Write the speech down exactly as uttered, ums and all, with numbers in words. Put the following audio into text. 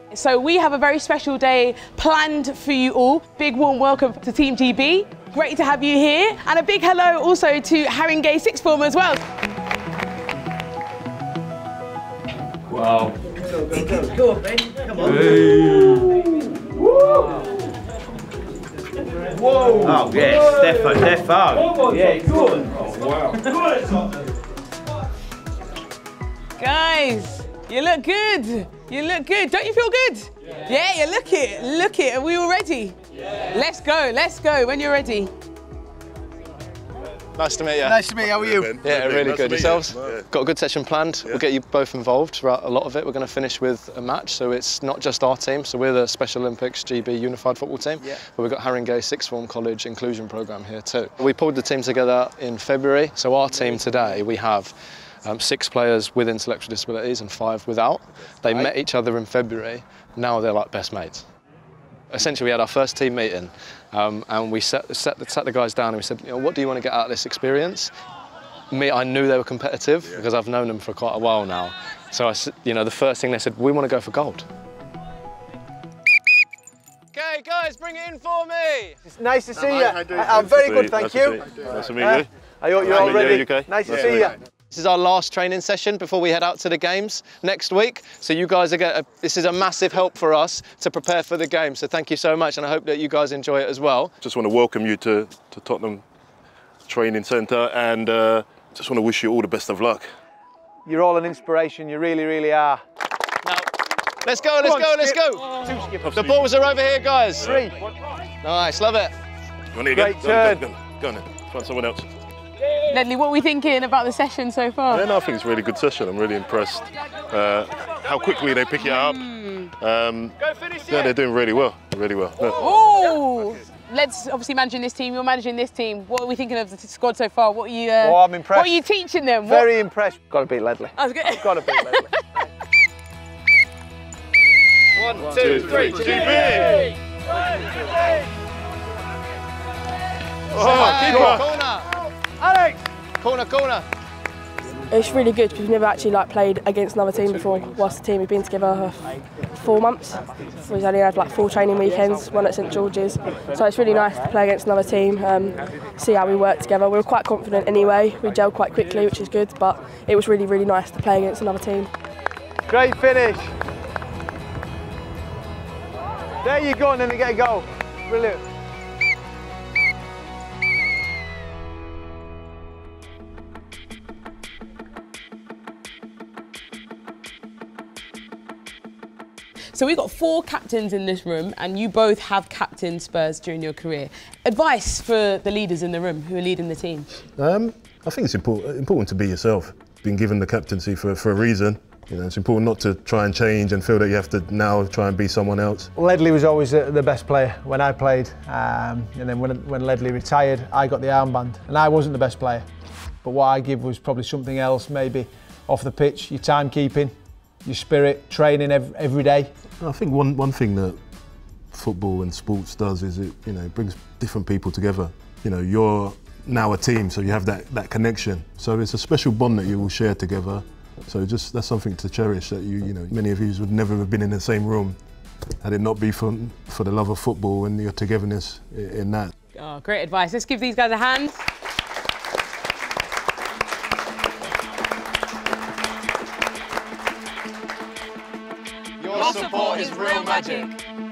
So we have a very special day planned for you all. Big warm welcome to Team G B. Great to have you here. And a big hello also to Haringey Sixth Form as well. Wow. Go, go, go. Go on, Ben. Come on. Hey. Whoa. Oh, yes. Defo, defo. Yeah, good. Oh, wow. Guys, you look good. You look good. Don't you feel good? Yeah, yeah you look it. Look it. Are we all ready? Yeah. Let's go. Let's go when you're ready. Nice to meet you. Nice to meet you. How are you? Yeah, really nice good. Yourselves? You. Yeah. Got a good session planned. Yeah. We'll get you both involved throughout a lot of it. We're going to finish with a match, so it's not just our team. So we're the Special Olympics G B Unified Football Team, yeah. But we've got Haringey Sixth Form College Inclusion Programme here too. We pulled the team together in February. So our team today, we have um, six players with intellectual disabilities and five without. They right. met each other in February. Now they're like best mates. Essentially, we had our first team meeting um, and we set, set, the, set the guys down and we said, you know, what do you want to get out of this experience? Me, I knew they were competitive yeah. because I've known them for quite a while now. So, I, you know, the first thing they said, we want to go for gold. Okay, guys, bring it in for me. It's nice to see you. I'm very good, thank you. Nice to meet you. Uh, I hope you're all ready. Okay? Nice to see you. This is our last training session before we head out to the games next week. So you guys are going to, this is a massive help for us to prepare for the game. So thank you so much, and I hope that you guys enjoy it as well. Just want to welcome you to, to Tottenham Training Centre, and uh, just want to wish you all the best of luck. You're all an inspiration, you really, really are. Now, let's go, let's on, go, let's skip. go. Two skippers. The balls are over here, guys. Three. Nice, love it. You want to Great go, turn. go, go, go, go on then. Find someone else. Ledley, what are we thinking about the session so far? Yeah, no, I think it's a really good session. I'm really impressed uh, how quickly they pick it up. Mm. Um, yeah, they're doing really well, really well. Yeah. Oh, let's obviously managing this team. You're managing this team. What are we thinking of the squad so far? What are you? Uh, oh, I'm impressed. What are you teaching them? Very what? impressed. Got to beat Ledley. I was good. Got to beat Ledley. One, One, two, three, G B! Oh, keeper! Corner! Alex! Corner, corner! It's really good because we've never actually like played against another team before. Whilst the team we've been together for four months. We've only had like four training weekends, one at St George's. So it's really nice to play against another team, um, see how we work together. We were quite confident anyway. We gelled quite quickly, which is good, but it was really, really nice to play against another team. Great finish. There you go, and then they get a goal. Brilliant. So we've got four captains in this room, and you both have captained Spurs during your career. Advice for the leaders in the room who are leading the team? Um, I think it's important, important to be yourself. Been given the captaincy for, for a reason. You know, it's important not to try and change and feel that you have to now try and be someone else. Ledley was always the best player when I played, um, and then when, when Ledley retired, I got the armband, and I wasn't the best player. But what I give was probably something else, maybe off the pitch, your timekeeping, your spirit, training every, every day. I think one, one thing that football and sports does is it, you know, brings different people together. You know, you're now a team, so you have that, that connection. So it's a special bond that you all share together. So just that's something to cherish, that you, you know, many of you would never have been in the same room had it not be for, for the love of football and your togetherness in that. Oh, great advice. Let's give these guys a hand. Your support is real magic.